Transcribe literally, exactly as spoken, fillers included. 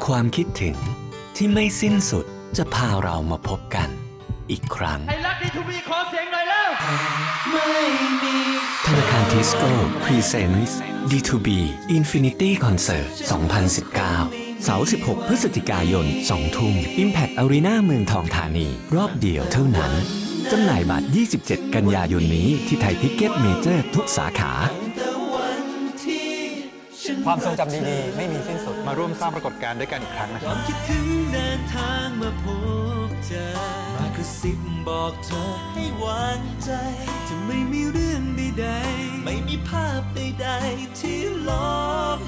ความคิดถึงที่ไม่สิ้นสุดจะพาเรามาพบกันอีกครั้งไทยรัฐ ดี ทู บี ขอเสียงหน่อยแล้วไม่มีธนาคารทิสโก้พรีเซนต์ ดี ทู บี Infinity Concert สองพันสิบเก้า เสาร์สิบหกพฤศจิกายนสองทุ่ม Impact Arena เมืองทองธานีรอบเดียวเท่านั้นจำหน่ายบัตรยี่สิบเจ็ดกันยายนนี้ที่ไทยทิกเก็ตเมเจอร์ทุกสาขาความทรงจำดีๆไม่มีสิ้นสุดมาร่วมสร้างปรากฏการณ์ด้วยกันอีกครั้งนะครับความคิดถึงเดินทางมาพบเจอมากระซิบบอกเธอให้วางใจจะไม่มีเรื่องใดๆไม่มีภาพใดๆที่หลอก